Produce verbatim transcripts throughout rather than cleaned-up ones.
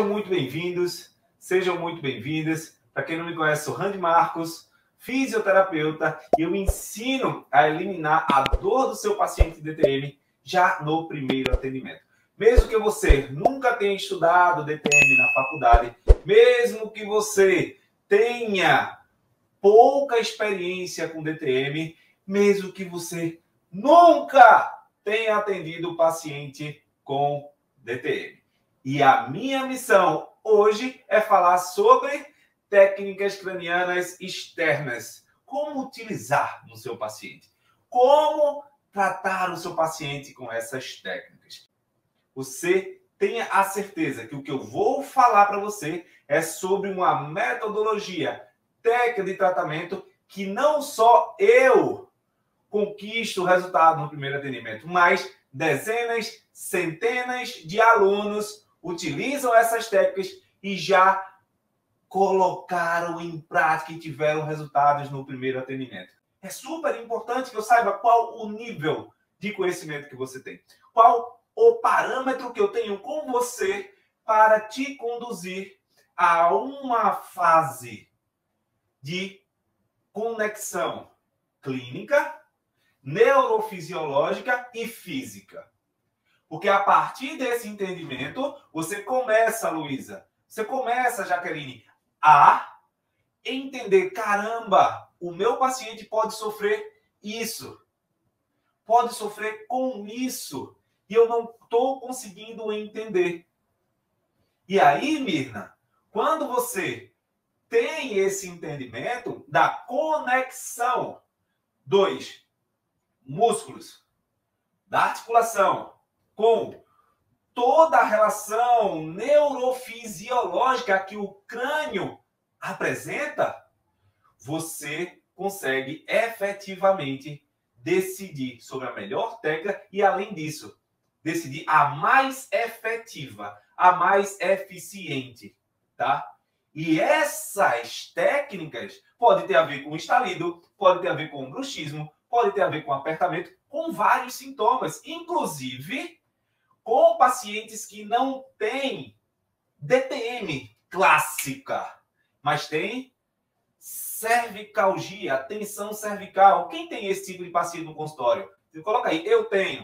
Sejam muito bem-vindos, sejam muito bem-vindas. Para quem não me conhece, sou Randy Marcos, fisioterapeuta, e eu ensino a eliminar a dor do seu paciente D T M já no primeiro atendimento. Mesmo que você nunca tenha estudado D T M na faculdade, mesmo que você tenha pouca experiência com D T M, mesmo que você nunca tenha atendido o paciente com D T M. E a minha missão hoje é falar sobre técnicas cranianas externas. Como utilizar no seu paciente. Como tratar o seu paciente com essas técnicas. Você tenha a certeza que o que eu vou falar para você é sobre uma metodologia técnica de tratamento que não só eu conquisto o resultado no primeiro atendimento, mas dezenas, centenas de alunos utilizam essas técnicas e já colocaram em prática e tiveram resultados no primeiro atendimento. É super importante que eu saiba qual o nível de conhecimento que você tem. Qual o parâmetro que eu tenho com você para te conduzir a uma fase de conexão clínica, neurofisiológica e física. Porque a partir desse entendimento, você começa, Luísa, você começa, Jaqueline, a entender, caramba, o meu paciente pode sofrer isso, pode sofrer com isso, e eu não estou conseguindo entender. E aí, Mirna, quando você tem esse entendimento da conexão dos músculos, da articulação, com toda a relação neurofisiológica que o crânio apresenta, você consegue efetivamente decidir sobre a melhor técnica e, além disso, decidir a mais efetiva, a mais eficiente, tá? E essas técnicas podem ter a ver com estalido, podem ter a ver com bruxismo, pode ter a ver com apertamento, com vários sintomas, inclusive com pacientes que não têm D T M clássica, mas tem cervicalgia, tensão cervical. Quem tem esse tipo de paciente no consultório? Você coloca aí, eu tenho.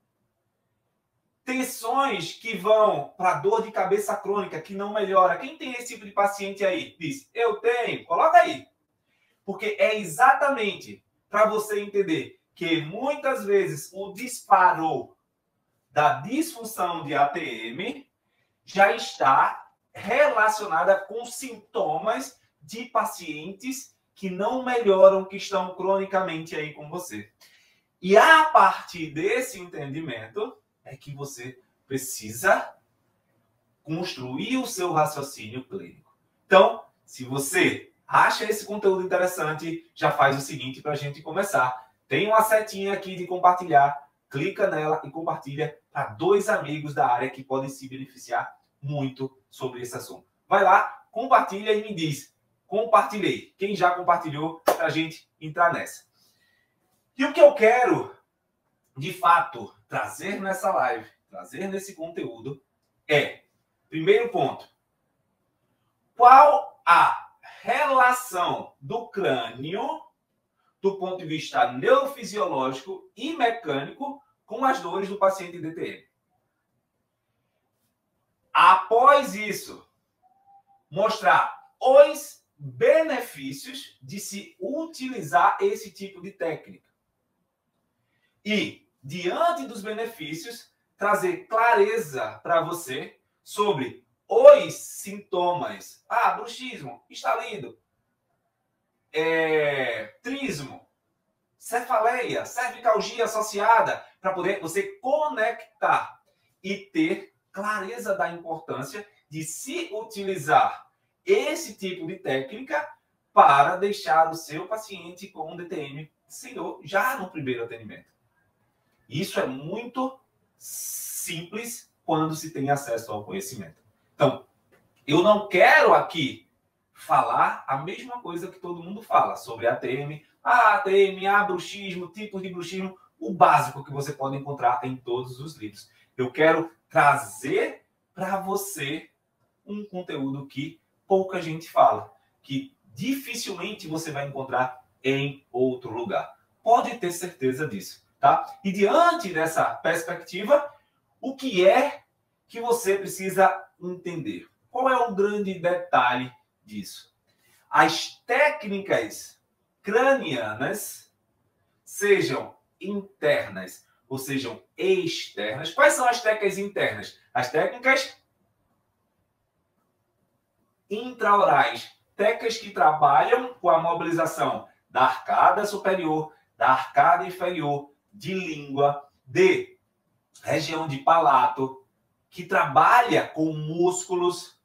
Tensões que vão para dor de cabeça crônica, que não melhora. Quem tem esse tipo de paciente aí? Diz, eu tenho. Coloca aí. Porque é exatamente para você entender que muitas vezes o disparo da disfunção de A T M já está relacionada com sintomas de pacientes que não melhoram, que estão cronicamente aí com você. E a partir desse entendimento é que você precisa construir o seu raciocínio clínico. Então, se você acha esse conteúdo interessante, já faz o seguinte para a gente começar. Tem uma setinha aqui de compartilhar, clica nela e compartilha para dois amigos da área que podem se beneficiar muito sobre esse assunto. Vai lá, compartilha e me diz, compartilhei. Quem já compartilhou, para a gente entrar nessa. E o que eu quero, de fato, trazer nessa live, trazer nesse conteúdo, é, primeiro ponto, qual a relação do crânio, do ponto de vista neurofisiológico e mecânico, com as dores do paciente D T M. Após isso, mostrar os benefícios de se utilizar esse tipo de técnica. E, diante dos benefícios, trazer clareza para você sobre os sintomas. Ah, bruxismo, estalido, é, trismo, cefaleia, cervicalgia associada, para poder você conectar e ter clareza da importância de se utilizar esse tipo de técnica para deixar o seu paciente com D T M sem dor já no primeiro atendimento. Isso é muito simples quando se tem acesso ao conhecimento. Então, eu não quero aqui falar a mesma coisa que todo mundo fala sobre A T M, A T M, A, bruxismo, tipos de bruxismo, o básico que você pode encontrar em todos os livros. Eu quero trazer para você um conteúdo que pouca gente fala, que dificilmente você vai encontrar em outro lugar. Pode ter certeza disso, tá? E diante dessa perspectiva, o que é que você precisa entender? Qual é o grande detalhe disso? As técnicas cranianas, sejam internas ou sejam externas. Quais são as técnicas internas? As técnicas intraorais, técnicas que trabalham com a mobilização da arcada superior, da arcada inferior, de língua, de região de palato, que trabalha com músculos.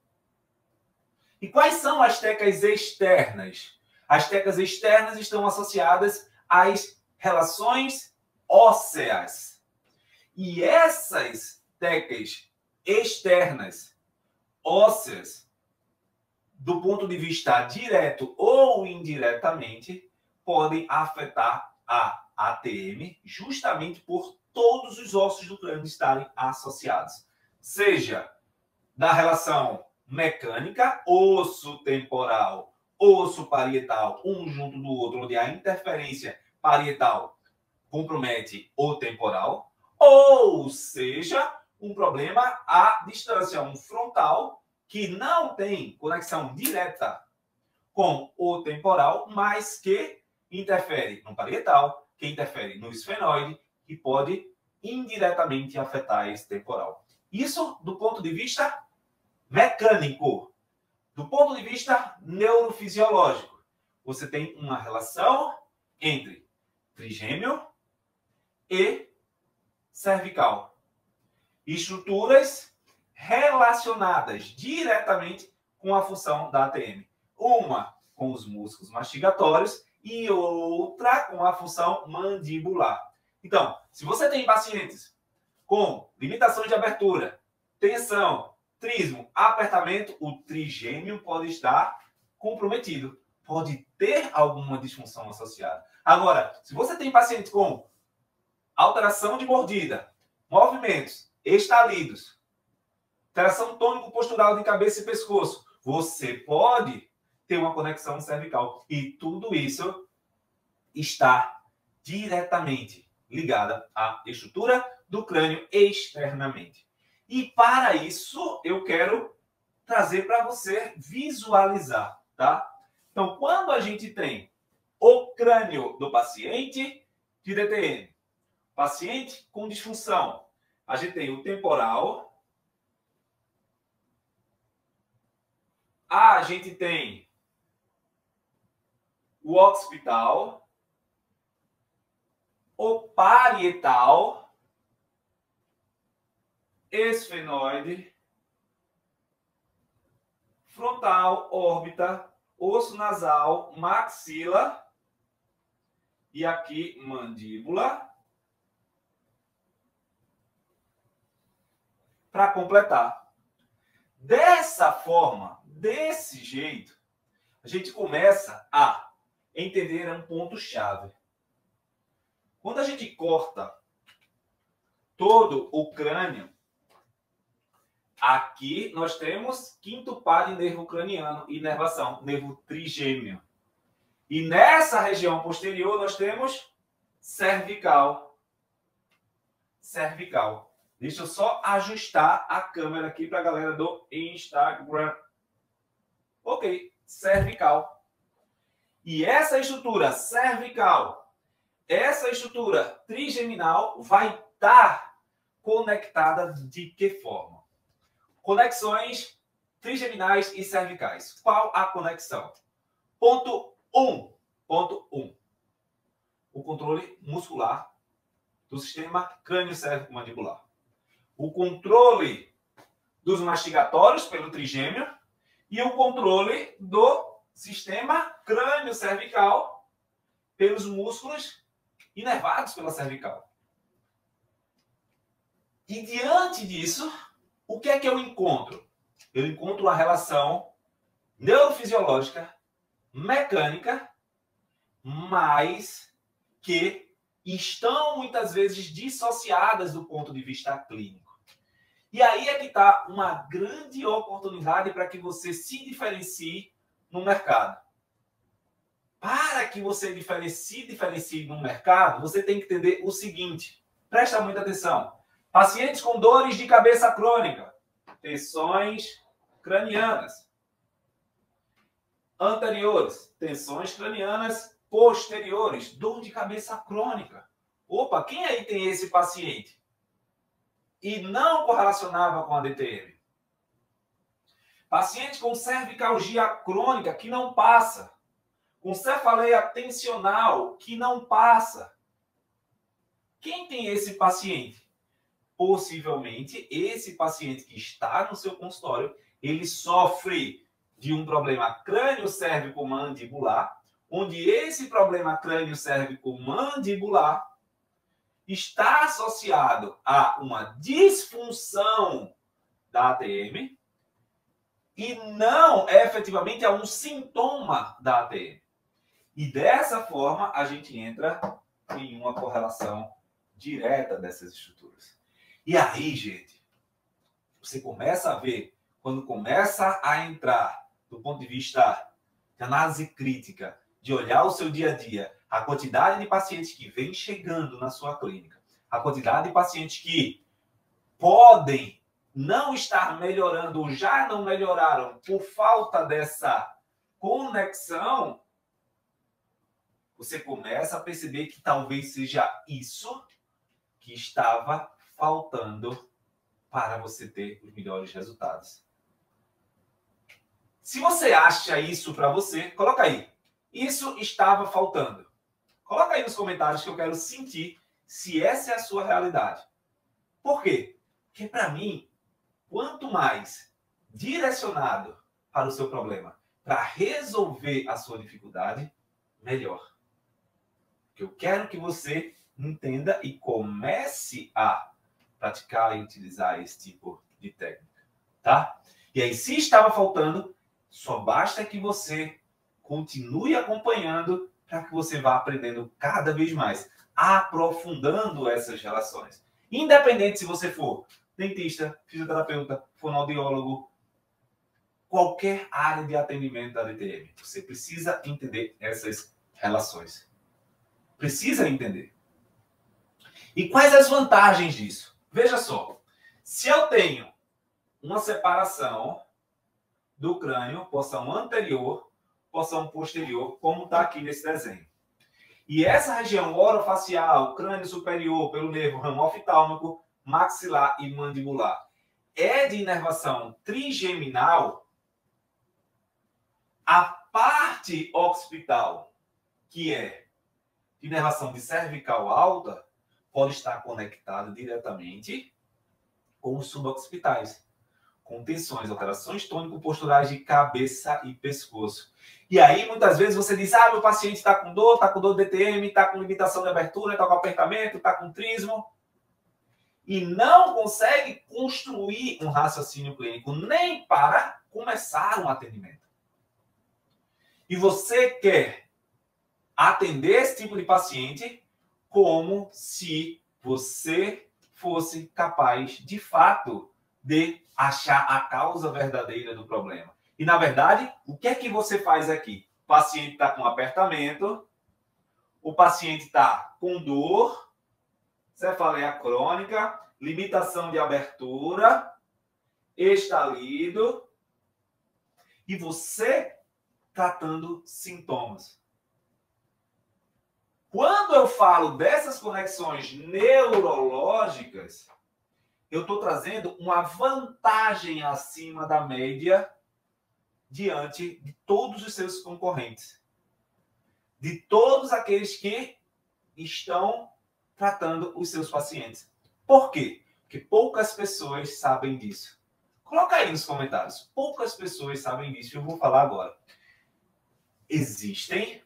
E quais são as técnicas externas? As técnicas externas estão associadas às relações ósseas. E essas técnicas externas, ósseas, do ponto de vista direto ou indiretamente, podem afetar a A T M justamente por todos os ossos do crânio estarem associados. Seja da relação mecânica, osso temporal, osso parietal, um junto do outro, onde a interferência parietal compromete o temporal, ou seja, um problema à distância, um frontal, que não tem conexão direta com o temporal, mas que interfere no parietal, que interfere no esfenoide, e pode indiretamente afetar esse temporal. Isso do ponto de vista mecânico. Do ponto de vista neurofisiológico, você tem uma relação entre trigêmeo e cervical. Estruturas relacionadas diretamente com a função da A T M. Uma com os músculos mastigatórios e outra com a função mandibular. Então, se você tem pacientes com limitações de abertura, tensão, trismo, apertamento, o trigêmeo pode estar comprometido. Pode ter alguma disfunção associada. Agora, se você tem paciente com alteração de mordida, movimentos estalidos, alteração tônico-postural de cabeça e pescoço, você pode ter uma conexão cervical. E tudo isso está diretamente ligada à estrutura do crânio externamente. E para isso, eu quero trazer para você visualizar, tá? Então, quando a gente tem o crânio do paciente de D T M, paciente com disfunção, a gente tem o temporal, a gente tem o occipital, o parietal, esfenoide, frontal, órbita, osso nasal, maxila e aqui mandíbula. Para completar. Dessa forma, desse jeito, a gente começa a entender um ponto-chave. Quando a gente corta todo o crânio, aqui nós temos quinto par de nervo craniano, inervação, nervo trigêmeo. E nessa região posterior nós temos cervical. Cervical. Deixa eu só ajustar a câmera aqui para a galera do Instagram. Ok, cervical. E essa estrutura cervical, essa estrutura trigeminal vai estar conectada de que forma? Conexões trigeminais e cervicais. Qual a conexão? Ponto um. Ponto um. O controle muscular do sistema crânio-cérvico-mandibular. O controle dos mastigatórios pelo trigêmeo e o controle do sistema crânio-cervical pelos músculos inervados pela cervical. E diante disso, o que é que eu encontro? Eu encontro a relação neurofisiológica, mecânica, mas que estão muitas vezes dissociadas do ponto de vista clínico. E aí é que está uma grande oportunidade para que você se diferencie no mercado. Para que você diferencie, diferencie no mercado, você tem que entender o seguinte. Presta muita atenção. Pacientes com dores de cabeça crônica, tensões cranianas anteriores, tensões cranianas posteriores, dor de cabeça crônica. Opa, quem aí tem esse paciente? E não correlacionava com a D T M. Paciente com cervicalgia crônica que não passa. Com cefaleia tensional que não passa. Quem tem esse paciente? Possivelmente, esse paciente que está no seu consultório, ele sofre de um problema crânio-cérvico-mandibular, onde esse problema crânio-cérvico-mandibular está associado a uma disfunção da A T M e não efetivamente a um sintoma da A T M. E dessa forma, a gente entra em uma correlação direta dessas estruturas. E aí, gente, você começa a ver, quando começa a entrar do ponto de vista de análise crítica, de olhar o seu dia a dia, a quantidade de pacientes que vem chegando na sua clínica, a quantidade de pacientes que podem não estar melhorando ou já não melhoraram por falta dessa conexão, você começa a perceber que talvez seja isso que estava faltando para você ter os melhores resultados. Se você acha isso para você, coloca aí. Isso estava faltando. Coloca aí nos comentários que eu quero sentir se essa é a sua realidade. Por quê? Porque para mim, quanto mais direcionado para o seu problema, para resolver a sua dificuldade, melhor. Eu quero que você entenda e comece a praticar e utilizar esse tipo de técnica, tá? E aí, se estava faltando, só basta que você continue acompanhando para que você vá aprendendo cada vez mais, aprofundando essas relações. Independente se você for dentista, fisioterapeuta, fonoaudiólogo, qualquer área de atendimento da D T M, você precisa entender essas relações. Precisa entender. E quais as vantagens disso? Veja só, se eu tenho uma separação do crânio, porção anterior, porção posterior, como está aqui nesse desenho. E essa região orofacial, crânio superior, pelo nervo ramo oftálmico, maxilar e mandibular, é de inervação trigeminal, a parte occipital, que é de inervação de cervical alta, pode estar conectada diretamente com os suboccipitais, com tensões, alterações tônico-posturais de cabeça e pescoço. E aí, muitas vezes, você diz, ah, meu paciente está com dor, está com dor de D T M, está com limitação de abertura, está com apertamento, está com trismo, e não consegue construir um raciocínio clínico nem para começar um atendimento. E você quer atender esse tipo de paciente como se você fosse capaz, de fato, de achar a causa verdadeira do problema. E, na verdade, o que é que você faz aqui? O paciente está com apertamento, o paciente está com dor, cefaleia crônica, limitação de abertura, estalido, e você tratando sintomas. Quando eu falo dessas conexões neurológicas, eu estou trazendo uma vantagem acima da média diante de todos os seus concorrentes. De todos aqueles que estão tratando os seus pacientes. Por quê? Porque poucas pessoas sabem disso. Coloca aí nos comentários. Poucas pessoas sabem disso. Eu vou falar agora. Existem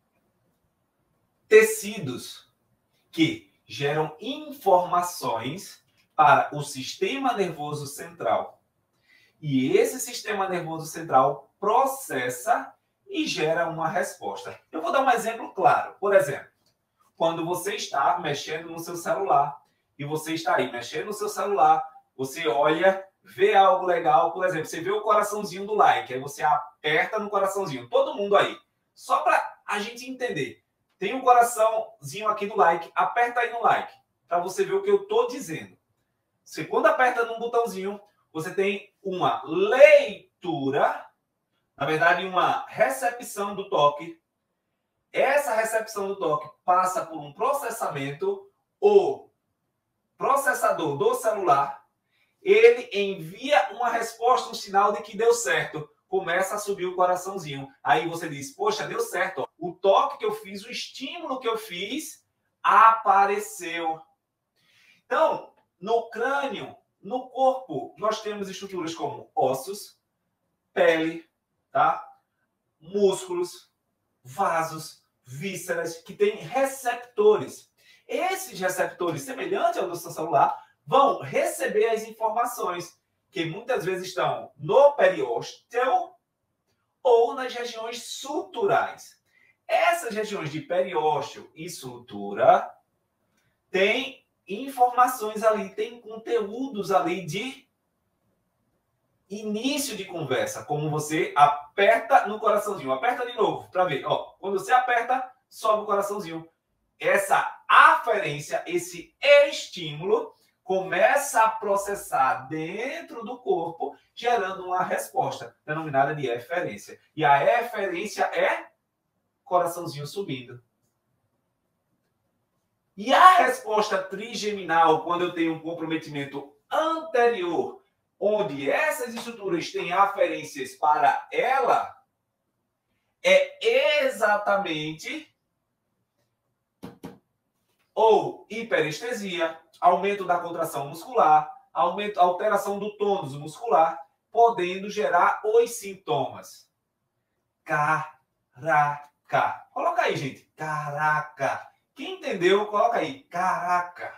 tecidos que geram informações para o sistema nervoso central. E esse sistema nervoso central processa e gera uma resposta. Eu vou dar um exemplo claro. Por exemplo, quando você está mexendo no seu celular, e você está aí mexendo no seu celular, Você olha, vê algo legal, por exemplo, você vê o coraçãozinho do like, aí você aperta no coraçãozinho. Todo mundo aí. Só para a gente entender. Tem um coraçãozinho aqui do like, aperta aí no like, para você ver o que eu estou dizendo. Você, quando aperta num botãozinho, você tem uma leitura, na verdade, uma recepção do toque. Essa recepção do toque passa por um processamento. O processador do celular, ele envia uma resposta, um sinal de que deu certo. Começa a subir o coraçãozinho. Aí você diz, poxa, deu certo. Ó. O toque que eu fiz, o estímulo que eu fiz, apareceu. Então, no crânio, no corpo, nós temos estruturas como ossos, pele, tá? Músculos, vasos, vísceras, que têm receptores. Esses receptores, semelhantes ao do seu celular, vão receber as informações que muitas vezes estão no periósteo ou nas regiões suturais. Essas regiões de periósteo e sutura têm informações ali, têm conteúdos ali de início de conversa, como você aperta no coraçãozinho. Aperta de novo para ver. Ó, quando você aperta, sobe o coraçãozinho. Essa aferência, esse estímulo, começa a processar dentro do corpo, gerando uma resposta, denominada de eferência. E a eferência é coraçãozinho subindo. E a resposta trigeminal, quando eu tenho um comprometimento anterior, onde essas estruturas têm aferências para ela, é exatamente ou hiperestesia, aumento da contração muscular, aumento, alteração do tônus muscular, podendo gerar os sintomas. Caraca. Coloca aí, gente. Caraca. Quem entendeu, coloca aí. Caraca.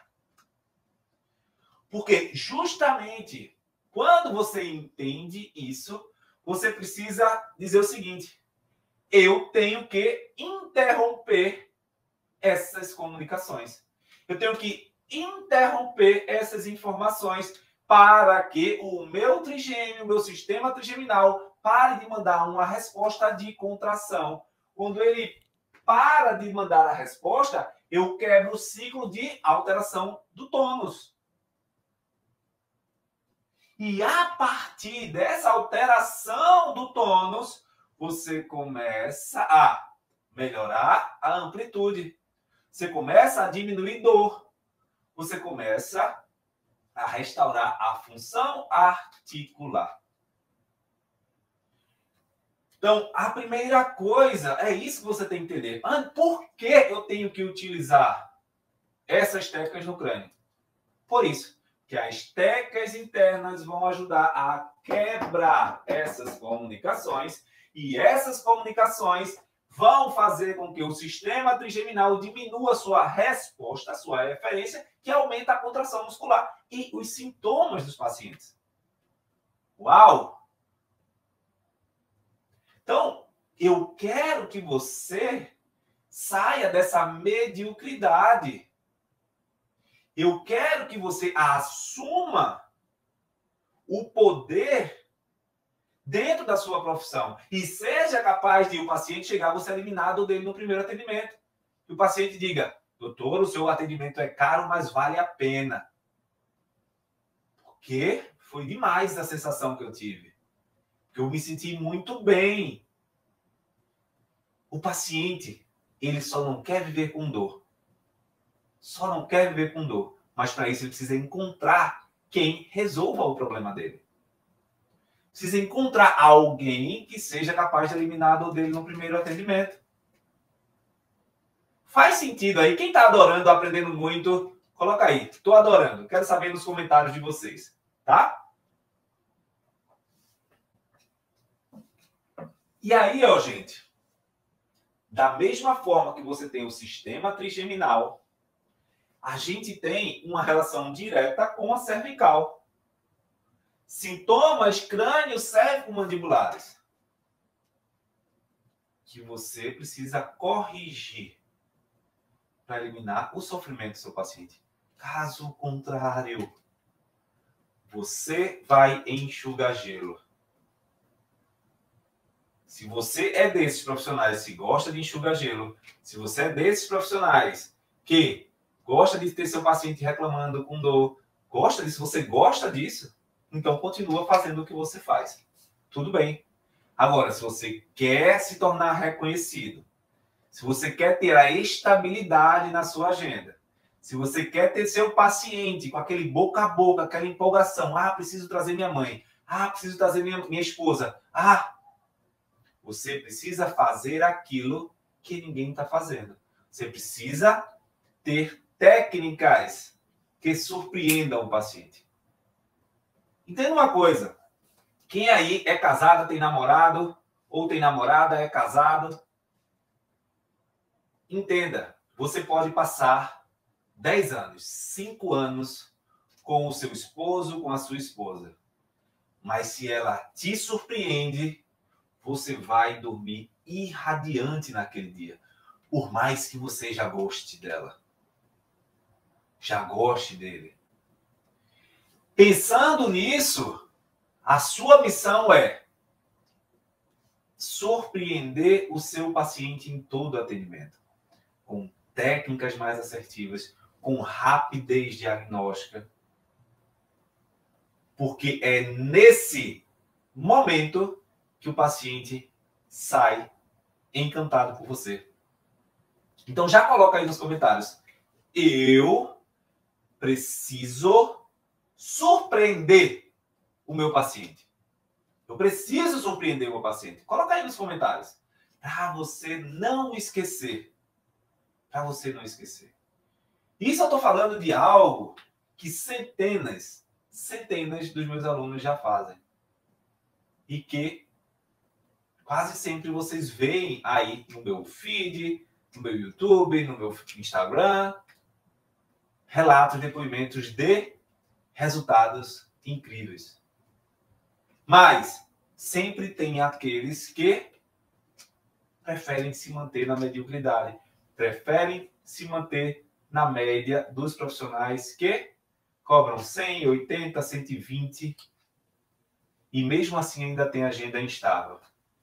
Porque justamente quando você entende isso, você precisa dizer o seguinte: eu tenho que interromper essas comunicações. Eu tenho que interromper essas informações para que o meu trigêmeo, o meu sistema trigeminal, pare de mandar uma resposta de contração. Quando ele para de mandar a resposta, eu quebro o ciclo de alteração do tônus. E a partir dessa alteração do tônus, você começa a melhorar a amplitude. Você começa a diminuir dor. Você começa a restaurar a função articular. Então, a primeira coisa é isso que você tem que entender. Por que eu tenho que utilizar essas técnicas no crânio? Por isso, que as técnicas internas vão ajudar a quebrar essas comunicações e essas comunicações vão fazer com que o sistema trigeminal diminua a sua resposta, a sua referência, que aumenta a contração muscular e os sintomas dos pacientes. Uau! Então, eu quero que você saia dessa mediocridade. Eu quero que você assuma o poder dentro da sua profissão e seja capaz de o paciente chegar, você eliminado dele no primeiro atendimento. E o paciente diga, doutor, o seu atendimento é caro, mas vale a pena. Porque foi demais a sensação que eu tive. Que eu me senti muito bem. O paciente, ele só não quer viver com dor. Só não quer viver com dor. Mas para isso ele precisa encontrar quem resolva o problema dele. Precisa encontrar alguém que seja capaz de eliminar a dor dele no primeiro atendimento. Faz sentido aí? Quem está adorando, aprendendo muito, coloca aí. Estou adorando. Quero saber nos comentários de vocês. Tá? E aí, ó, gente. Da mesma forma que você tem o sistema trigeminal, a gente tem uma relação direta com a cervical. Sintomas crânio-cérvico-mandibulares que você precisa corrigir para eliminar o sofrimento do seu paciente. Caso contrário, você vai enxugar gelo. Se você é desses profissionais que gosta de enxugar gelo, se você é desses profissionais que gosta de ter seu paciente reclamando com dor, gosta disso, você gosta disso, então continua fazendo o que você faz. Tudo bem. Agora, se você quer se tornar reconhecido, se você quer ter a estabilidade na sua agenda, se você quer ter seu paciente com aquele boca a boca, aquela empolgação, ah, preciso trazer minha mãe, ah, preciso trazer minha, minha esposa, ah, você precisa fazer aquilo que ninguém está fazendo. Você precisa ter técnicas que surpreendam o paciente. Entenda uma coisa. Quem aí é casado, tem namorado, ou tem namorada, é casado, entenda, você pode passar dez anos, cinco anos com o seu esposo, com a sua esposa. Mas se ela te surpreende, você vai dormir irradiante naquele dia. Por mais que você já goste dela. Já goste dele. Pensando nisso, a sua missão é surpreender o seu paciente em todo o atendimento. Com técnicas mais assertivas, com rapidez diagnóstica. Porque é nesse momento que o paciente sai encantado por você. Então já coloca aí nos comentários. Eu preciso surpreender o meu paciente. Eu preciso surpreender o meu paciente. Coloca aí nos comentários. Para você não esquecer. Para você não esquecer. Isso eu estou falando de algo que centenas, centenas dos meus alunos já fazem. E que quase sempre vocês veem aí no meu feed, no meu YouTube, no meu Instagram, relatos, depoimentos de resultados incríveis. Mas sempre tem aqueles que preferem se manter na mediocridade, preferem se manter na média dos profissionais que cobram cem, oitenta, cento e vinte e mesmo assim ainda tem agenda instável.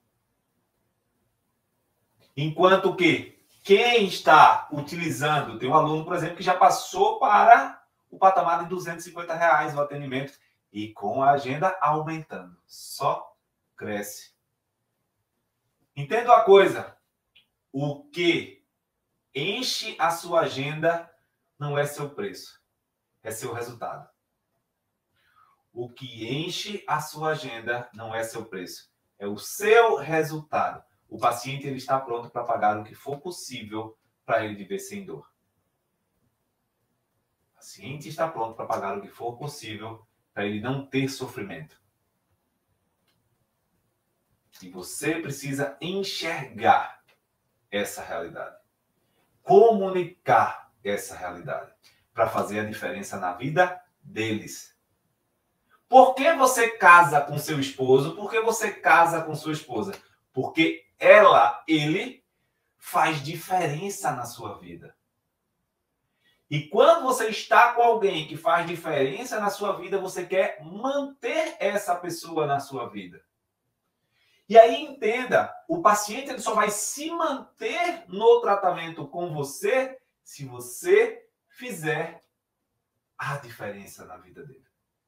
Enquanto que quem está utilizando, tem um aluno, por exemplo, que já passou para o patamar de duzentos e cinquenta reais o atendimento e com a agenda aumentando. Só cresce. Entenda uma coisa. O que enche a sua agenda não é seu preço, é seu resultado. O que enche a sua agenda não é seu preço, é o seu resultado. O paciente ele está pronto para pagar o que for possível para ele viver sem dor. O paciente está pronto para pagar o que for possível para ele não ter sofrimento. E você precisa enxergar essa realidade. Comunicar essa realidade para fazer a diferença na vida deles. Por que você casa com seu esposo? Por que você casa com sua esposa? Porque ela, ele, faz diferença na sua vida. E quando você está com alguém que faz diferença na sua vida, você quer manter essa pessoa na sua vida. E aí entenda, o paciente ele só vai se manter no tratamento com você se você fizer a diferença na vida dele.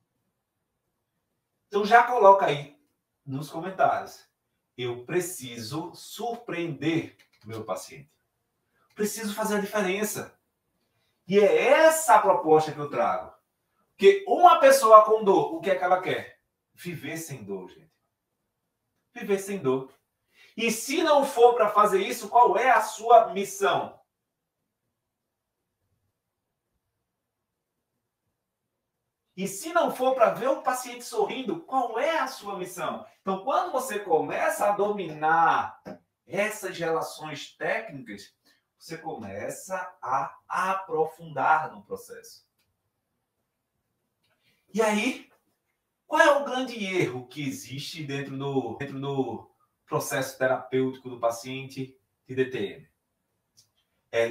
Então já coloca aí nos comentários. Eu preciso surpreender meu paciente. Preciso fazer a diferença. E é essa a proposta que eu trago. Porque uma pessoa com dor, o que é que ela quer? Viver sem dor, gente. Viver sem dor. E se não for para fazer isso, qual é a sua missão? E se não for para ver o paciente sorrindo, qual é a sua missão? Então, quando você começa a dominar essas relações técnicas, você começa a aprofundar no processo. E aí, qual é o grande erro que existe dentro do, dentro do processo terapêutico do paciente de D T M? É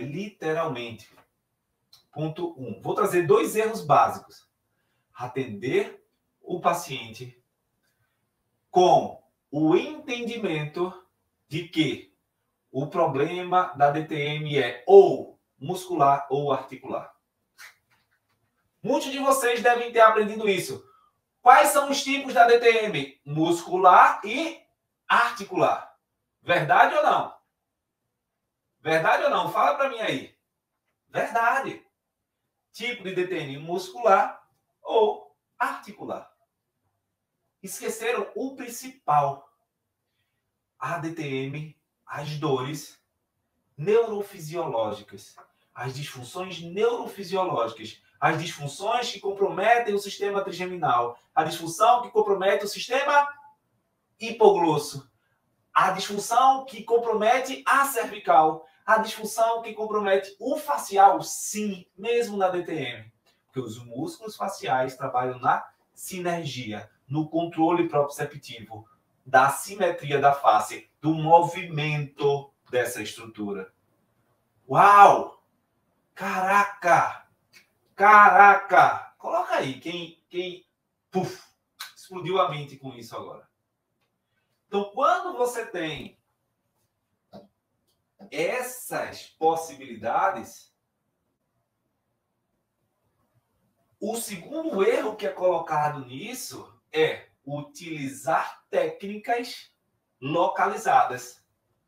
literalmente, ponto um. Vou trazer dois erros básicos. Atender o paciente com o entendimento de que o problema da D T M é ou muscular ou articular. Muitos de vocês devem ter aprendido isso. Quais são os tipos da D T M? Muscular e articular. Verdade ou não? Verdade ou não? Fala para mim aí. Verdade. Tipo de D T M muscular ou articular. Esqueceram o principal. A D T M, as dores neurofisiológicas, as disfunções neurofisiológicas, as disfunções que comprometem o sistema trigeminal, a disfunção que compromete o sistema hipoglosso, a disfunção que compromete a cervical, a disfunção que compromete o facial, sim, mesmo na D T M. Porque os músculos faciais trabalham na sinergia, no controle proprioceptivo, da simetria da face, do movimento dessa estrutura. Uau! Caraca! Caraca! Coloca aí quem, quem puf, explodiu a mente com isso agora. Então, quando você tem essas possibilidades, o segundo erro que é colocado nisso é utilizar técnicas localizadas.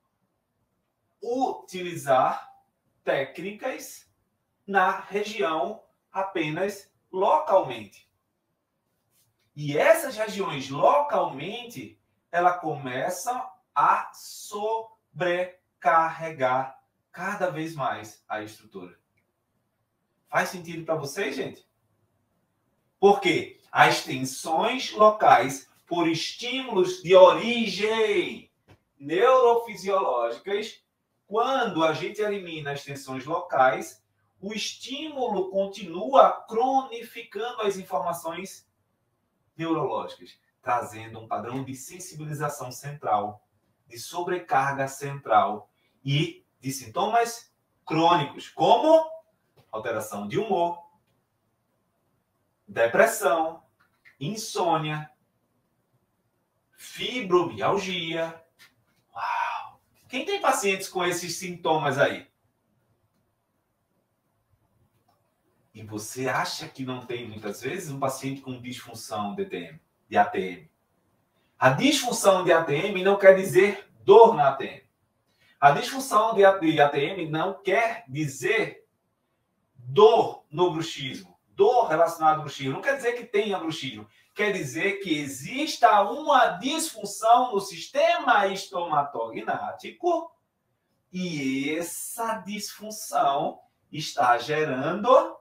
Utilizar técnicas na região apenas localmente. E essas regiões localmente, ela começam a sobrecarregar cada vez mais a estrutura. Faz sentido para vocês, gente? Porque as tensões locais por estímulos de origem neurofisiológicas, quando a gente elimina as tensões locais, o estímulo continua cronificando as informações neurológicas, trazendo um padrão de sensibilização central, de sobrecarga central e de sintomas crônicos, como alteração de humor, depressão, insônia, fibromialgia. Uau! Quem tem pacientes com esses sintomas aí? E você acha que não tem, muitas vezes, um paciente com disfunção de, T M, de A T M? A disfunção de A T M não quer dizer dor na A T M. A disfunção de A T M não quer dizer dor no bruxismo, dor relacionada ao bruxismo. Não quer dizer que tenha bruxismo. Quer dizer que exista uma disfunção no sistema estomatognático e essa disfunção está gerando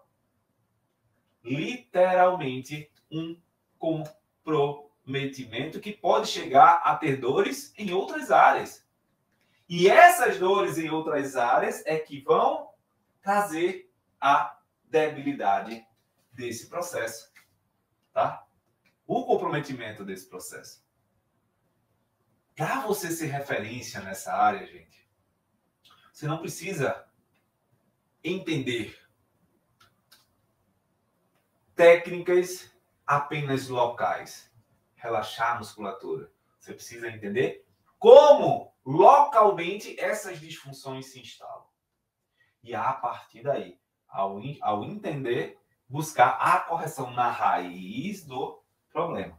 literalmente um comprometimento que pode chegar a ter dores em outras áreas. E essas dores em outras áreas é que vão trazer a debilidade desse processo, tá? O comprometimento desse processo. Para você ser referência nessa área, gente, você não precisa entender técnicas apenas locais. Relaxar a musculatura. Você precisa entender como localmente essas disfunções se instalam. E a partir daí, ao, ao entender, buscar a correção na raiz do problema.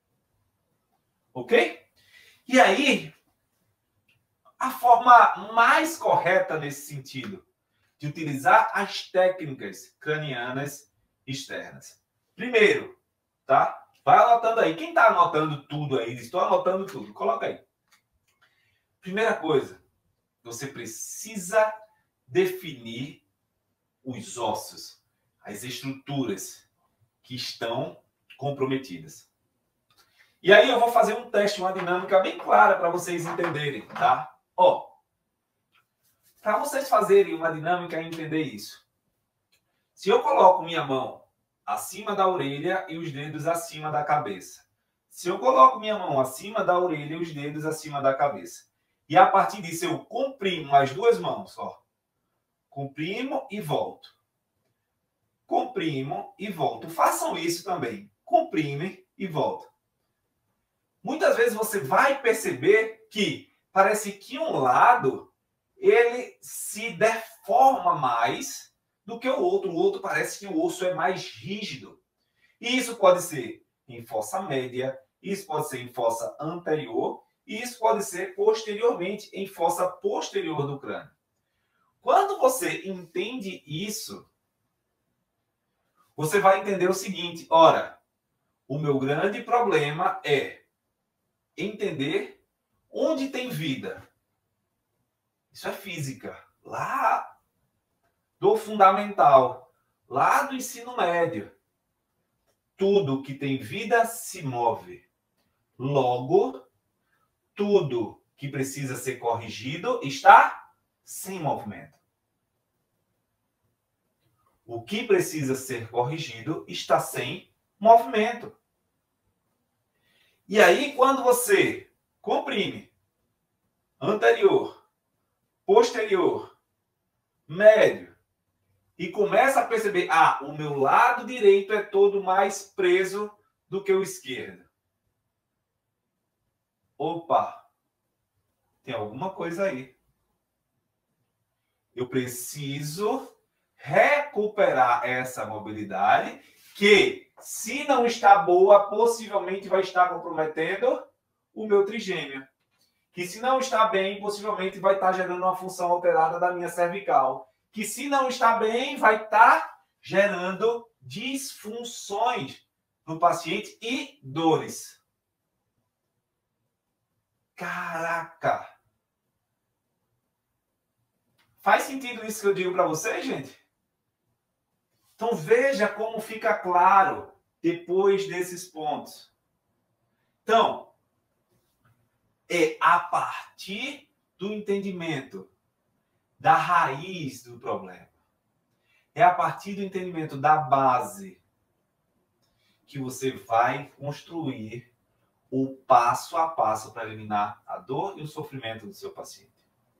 Ok? E aí, a forma mais correta nesse sentido de utilizar as técnicas cranianas externas. Primeiro, tá? Vai anotando aí. Quem está anotando tudo aí? Estou anotando tudo. Coloca aí. Primeira coisa, você precisa definir os ossos, as estruturas que estão comprometidas. E aí eu vou fazer um teste, uma dinâmica bem clara para vocês entenderem, tá? Ó, para vocês fazerem uma dinâmica e entender isso. Se eu coloco minha mão acima da orelha e os dedos acima da cabeça. Se eu coloco minha mão acima da orelha e os dedos acima da cabeça. E a partir disso eu comprimo as duas mãos, ó. Comprimo e volto. Comprimo e volto. Façam isso também. Comprime e volta. Muitas vezes você vai perceber que parece que um lado ele se deforma mais do que o outro. O outro parece que o osso é mais rígido. E isso pode ser em fossa média, isso pode ser em fossa anterior, e isso pode ser posteriormente em fossa posterior do crânio. Quando você entende isso, você vai entender o seguinte: ora, o meu grande problema é entender onde tem vida. Isso é física. Lá do fundamental, lá do ensino médio. Tudo que tem vida se move. Logo, tudo que precisa ser corrigido está sem movimento. O que precisa ser corrigido está sem movimento. E aí, quando você comprime anterior, posterior, médio, e começa a perceber, ah, o meu lado direito é todo mais preso do que o esquerdo. Opa, tem alguma coisa aí. Eu preciso recuperar essa mobilidade que, se não está boa, possivelmente vai estar comprometendo o meu trigêmeo. Que, se não está bem, possivelmente vai estar gerando uma função alterada da minha cervical. Que, se não está bem, vai estar gerando disfunções no paciente e dores. Caraca! Faz sentido isso que eu digo para vocês, gente? Então veja como fica claro depois desses pontos. Então, é a partir do entendimento da raiz do problema. É a partir do entendimento da base que você vai construir o passo a passo para eliminar a dor e o sofrimento do seu paciente.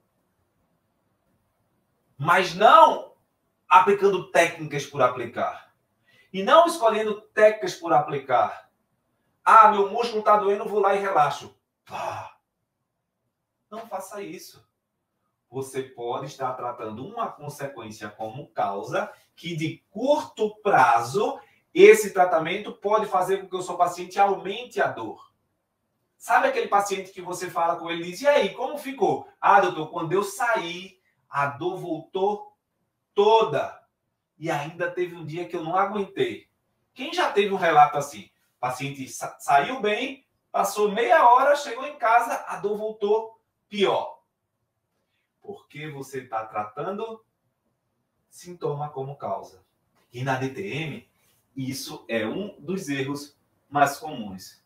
Mas não aplicando técnicas por aplicar. E não escolhendo técnicas por aplicar. Ah, meu músculo está doendo, vou lá e relaxo. Pá. Não faça isso. Você pode estar tratando uma consequência como causa que, de curto prazo, esse tratamento pode fazer com que o seu paciente aumente a dor. Sabe aquele paciente que você fala com ele e diz, e aí, como ficou? Ah, doutor, quando eu saí, a dor voltou toda. E ainda teve um dia que eu não aguentei. Quem já teve um relato assim? O paciente sa- saiu bem, passou meia hora, chegou em casa, a dor voltou pior. Porque você está tratando sintoma como causa. E na D T M, isso é um dos erros mais comuns.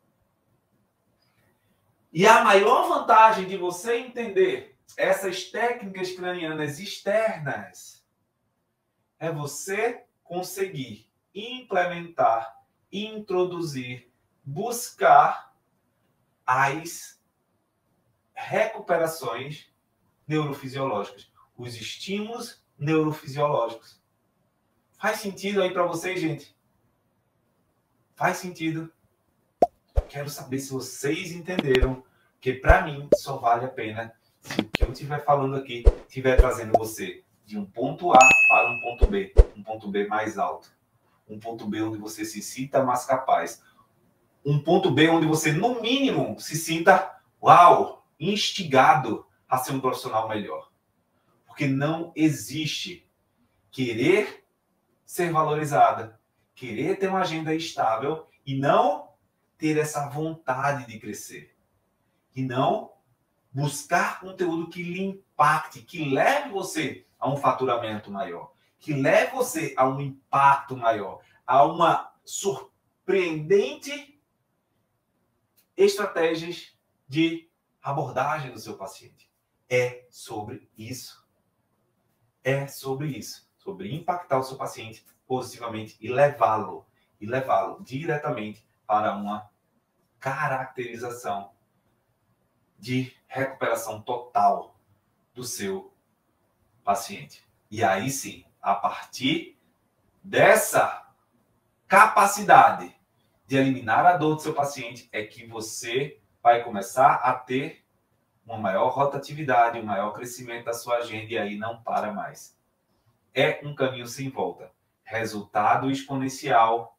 E a maior vantagem de você entender essas técnicas cranianas externas é você conseguir implementar, introduzir, buscar as recuperações neurofisiológicas, os estímulos neurofisiológicos. Faz sentido aí para vocês, gente? Faz sentido? Quero saber se vocês entenderam, que para mim só vale a pena se o que eu estiver falando aqui estiver trazendo você de um ponto A para um ponto B, um ponto B mais alto, um ponto B onde você se sinta mais capaz, um ponto B onde você, no mínimo, se sinta, uau, instigado a ser um profissional melhor. Porque não existe querer ser valorizada, querer ter uma agenda estável e não ter essa vontade de crescer. E não buscar conteúdo que lhe impacte, que leve você a um faturamento maior, que leve você a um impacto maior, a uma surpreendente estratégias de abordagem do seu paciente. É sobre isso. É sobre isso. Sobre impactar o seu paciente positivamente e levá-lo, e levá-lo diretamente para uma caracterização de recuperação total do seu paciente. E aí sim, a partir dessa capacidade de eliminar a dor do seu paciente é que você vai começar a ter uma maior rotatividade, um maior crescimento da sua agenda e aí não para mais. É um caminho sem volta. Resultado exponencial,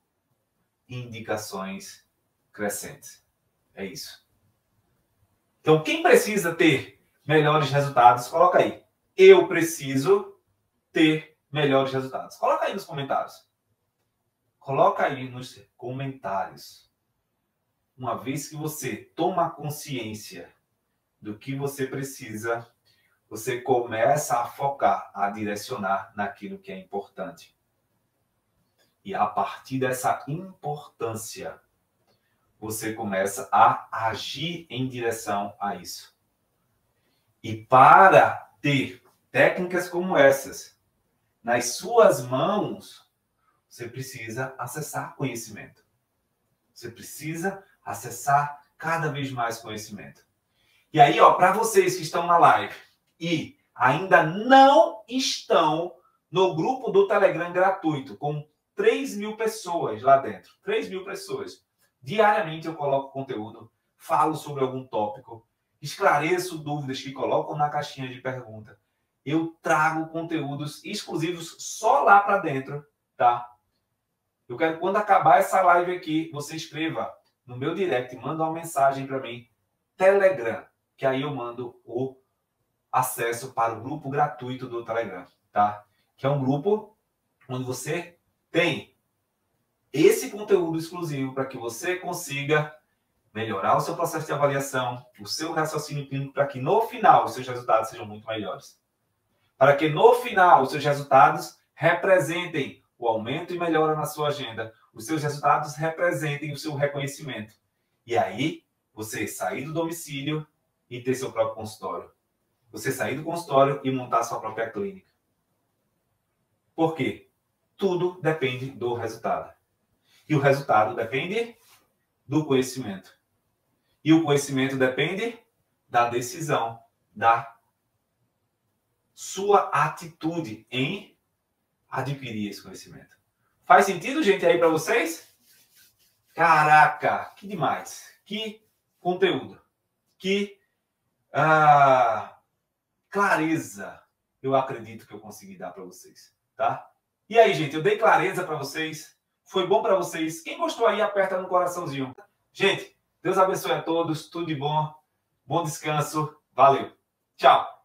indicações crescentes. É isso. Então, quem precisa ter melhores resultados, coloca aí. Eu preciso ter melhores resultados. Coloca aí nos comentários. Coloca aí nos comentários. Uma vez que você toma consciência do que você precisa, você começa a focar, a direcionar naquilo que é importante. E a partir dessa importância, você começa a agir em direção a isso. E para ter técnicas como essas nas suas mãos, você precisa acessar conhecimento. Você precisa acessar cada vez mais conhecimento. E aí, ó, para vocês que estão na live e ainda não estão no grupo do Telegram gratuito, com três mil pessoas lá dentro, três mil pessoas. Diariamente eu coloco conteúdo, falo sobre algum tópico, esclareço dúvidas que colocam na caixinha de pergunta. Eu trago conteúdos exclusivos só lá para dentro, tá? Eu quero que quando acabar essa live aqui, você escreva no meu direct, manda uma mensagem para mim, Telegram, que aí eu mando o acesso para o grupo gratuito do Telegram, tá? Que é um grupo onde você tem esse conteúdo exclusivo para que você consiga melhorar o seu processo de avaliação, o seu raciocínio clínico, para que no final os seus resultados sejam muito melhores. Para que no final os seus resultados representem o aumento e melhora na sua agenda, os seus resultados representem o seu reconhecimento. E aí, você sair do domicílio e ter seu próprio consultório. Você sair do consultório e montar sua própria clínica. Por quê? Tudo depende do resultado. E o resultado depende do conhecimento. E o conhecimento depende da decisão, da sua atitude em adquirir esse conhecimento. Faz sentido, gente, aí para vocês? Caraca, que demais. Que conteúdo. Que ah, clareza eu acredito que eu consegui dar para vocês, tá? E aí, gente, eu dei clareza para vocês? Foi bom para vocês? Quem gostou aí, aperta no coraçãozinho. Gente, Deus abençoe a todos, tudo de bom, bom descanso, valeu, tchau!